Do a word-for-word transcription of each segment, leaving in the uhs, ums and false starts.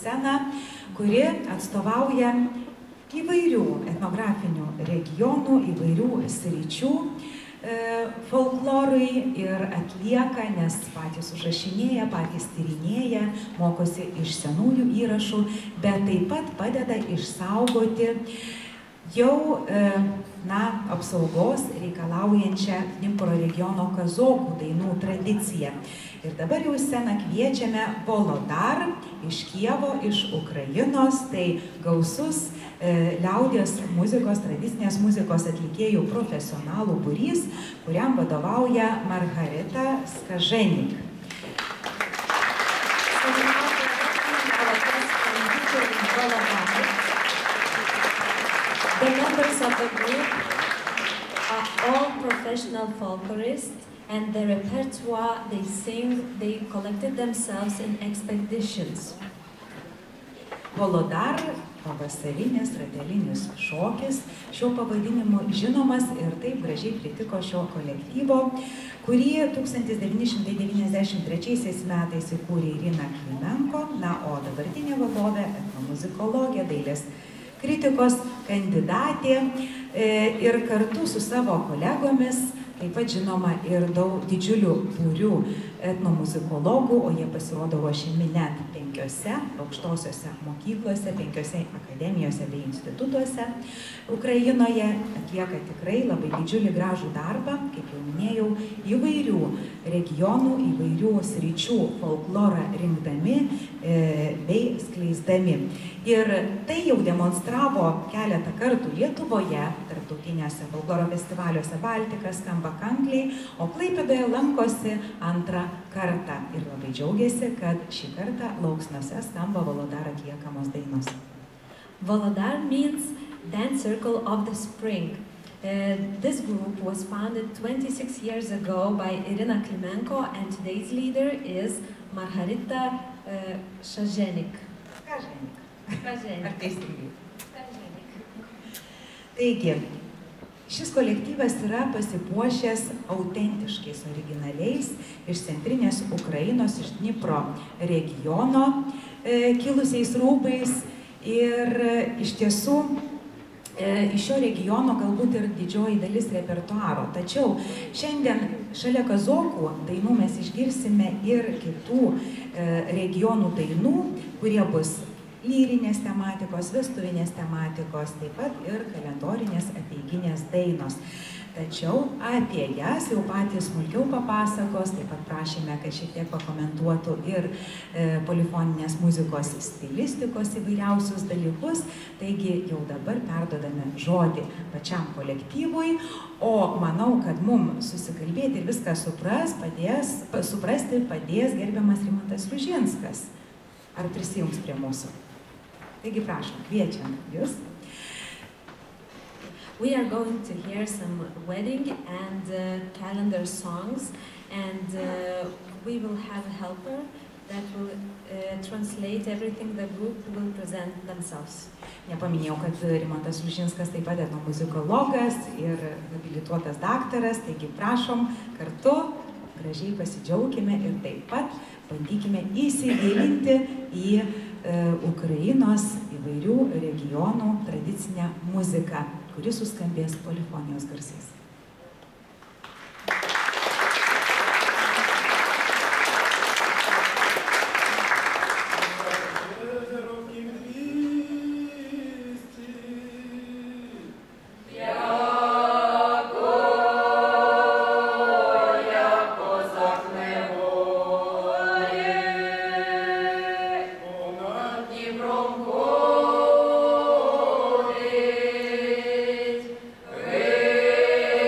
sceną, kuri atstovauja įvairių etnografinių regionų, įvairių sričių folklorui ir atlieka, nes patys užrašinėja, patys tyrinėja, mokosi iš senųjų įrašų, bet taip pat padeda išsaugoti jau na, apsaugos reikalaujančią Dniepro regiono kazokų dainų tradiciją. Ir dabar jau sceną kviečiame Volodar iš Kijevo, iš Ukrainos, tai gausus e, liaudies muzikos, tradicinės muzikos atlikėjų profesionalų būrys, kuriam vadovauja Margarita Skaženik. The members of the group are all professional folklorists, and the repertoire they sing, they collected themselves in expeditions. Volodar, pavasarinis ratelinis šokis, šiuo pavadinimu žinomas ir taip gražiai pritiko šio kolektyvo, kurį tūkstantis devyni šimtai devyniasdešimt trečiaisiais metais įkūrė Irina Klimenko, na, o dabartinė vadovė, etnomuzikologė, dailės kritikos kandidatė ir kartu su savo kolegomis, taip pat žinoma ir daug didžiulių būrių etnomuzikologų, o jie pasirodo ruošiami net penkiose aukštosiose mokyklose, penkiose akademijose bei institutuose Ukrainoje, atlieka tikrai labai didžiulį gražų darbą, kaip jau minėjau, įvairių regionų, įvairių sričių folklorą rinkdami e, bei skleisdami. Ir tai jau demonstravo keletą kartų Lietuvoje, tarptautinėse folkloro festivaliuose Baltika, skamba kankliai, o Klaipėdoje lankosi antrą kartą. Ir labai džiaugiasi, kad šį kartą Lauksnose skamba Volodar atliekamos dainos. Volodar means Dance Circle of the Spring. Uh, this group was founded twenty-six years ago by Irina Klimenko, and today's leader is Margarita uh, Skaženik. Skaženik. Skaženik. Ar teisingai? Taigi, šis kolektyvas yra pasipuošęs autentiškais, originaliais iš centrinės Ukrainos, iš Dniepro regiono e, kilusiais rūbais ir e, iš tiesų e, iš šio regiono galbūt ir didžioji dalis repertuaro. Tačiau šiandien šalia kazokų dainų mes išgirsime ir kitų e, regionų dainų, kurie bus lyrinės tematikos, vestuvinės tematikos, taip pat ir kalendorinės apeiginės dainos. Tačiau apie jas jau patys smulkiau papasakos, taip pat prašėme, kad šiek tiek pakomentuotų ir e, polifoninės muzikos stilistikos įvairiausius dalykus. Taigi jau dabar perdodame žodį pačiam kolektyvui, o manau, kad mums susikalbėti ir viską supras, padės, suprasti padės gerbiamas Rimantas Ružinskas. Ar prisijungs prie mūsų? Taigi prašom, kviečiam jūs. We are going to hear some wedding and uh, calendar songs, and uh, we will have a helper that will uh, translate everything the group will present themselves. Nepaminėjau, kad Rimantas Ružinskas taip pat etnomuzikologas ir habilituotas daktaras, taigi prašom kartu, gražiai pasidžiaukime ir taip pat bandykime įsigilinti į e, Ukrainos įvairių regionų tradicinę muziką, kuri suskambės polifonijos garsais. Hey!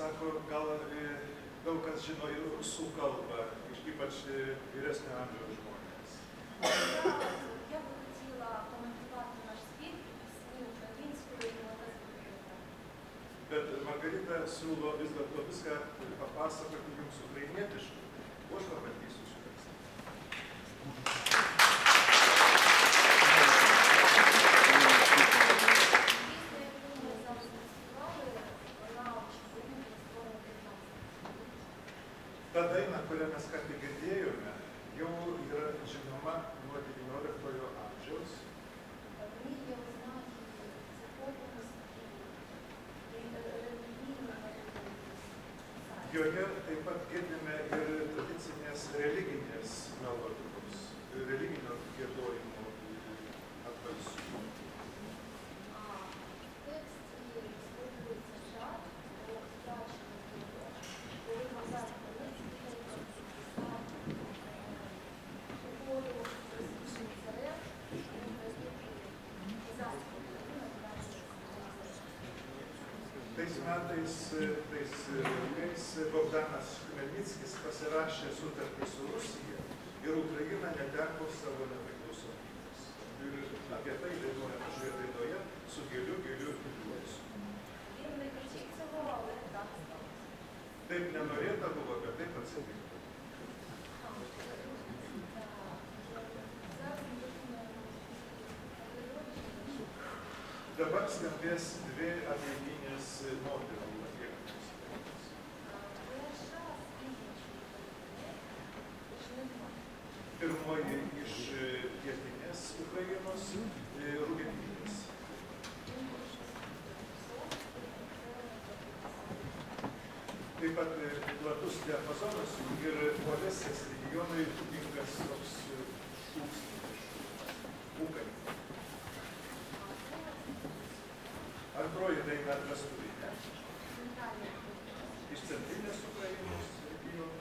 sako, gal daug kas žino ir rusų kalbą, ypač vyresnio amžiaus žmonės. Я би хотіла коментувати наш спів пісні українською і латинською. Bet Margarita siūlo vis dėlto viską papasakoti jums ukrainietiškai. O aš pabandysiu šį tekstą. Ta daina, kurią mes ką tik girdėjome, jau yra žinoma nuo devynioliktojo amžiaus. Joje taip pat girdime ir tradicinės religinės melodijos, religinio giedojimo atbalsių. Tais metais, tais laikais Bogdanas Chmelnickis pasirašė sutartį su Rusija ir Ukraina neteko savo nepriklausomybės. Ir apie tai dainuojama šioje dainoje su giliu, giliu liūdesiu. Taip nenorėta buvo, bet taip atsitiko. Dabar skambės dvi ateiginės moterų atliekamos dainos. Pirmoji iš pietinės Ukrainos, Rugenybės. Taip pat platus diapazonas ir Odesės regionui būdingas toks šūksnis, ūkai. Antroji daina vestuvinė, iš centrinės Ukrainos regiono.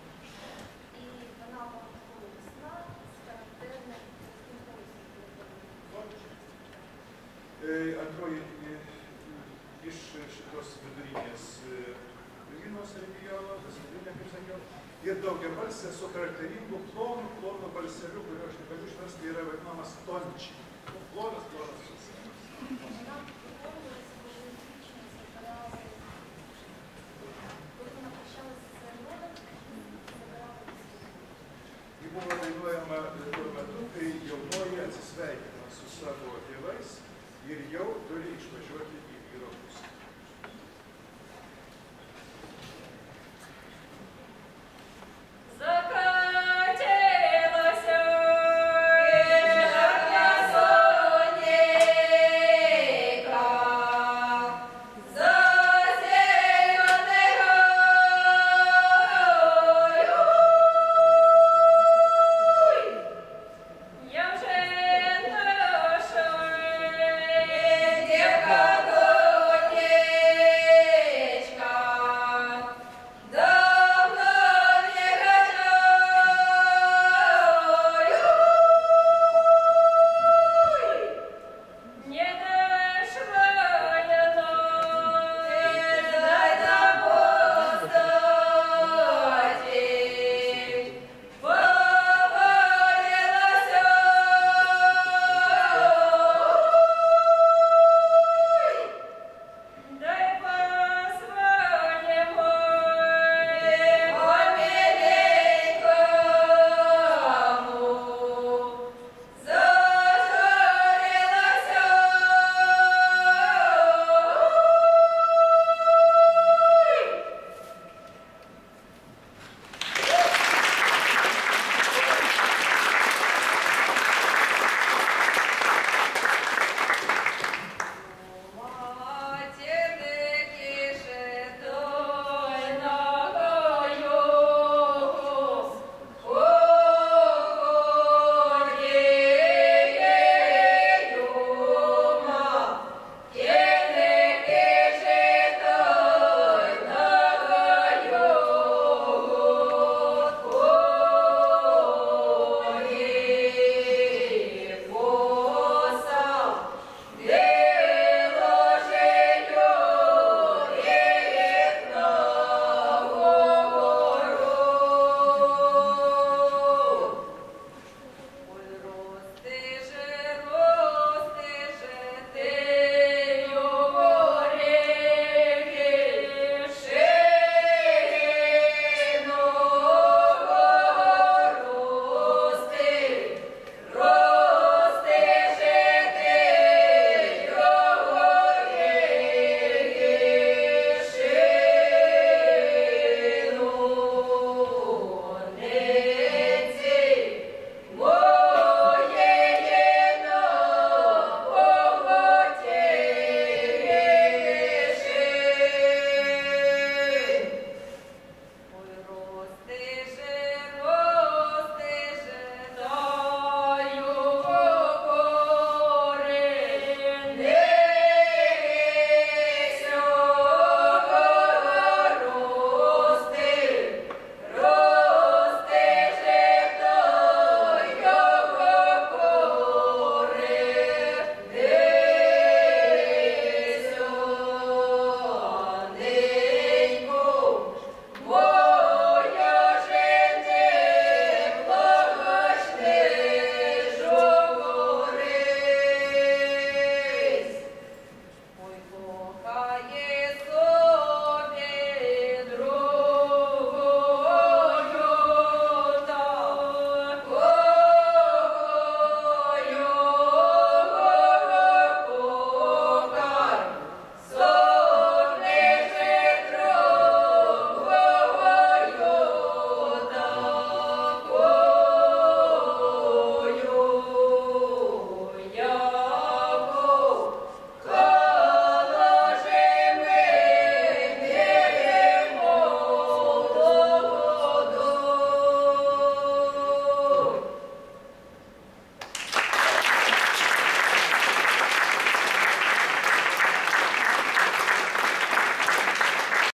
Antroji iš šitos vidurinės Ukrainos regiono, vestuvinė, kaip sakiau, ir daugiabalsė su charakteringu plonu, plonu balseliu, kurio aš negaliu išversti, yra vadinamas tončiai. Plonas, plonas balselis.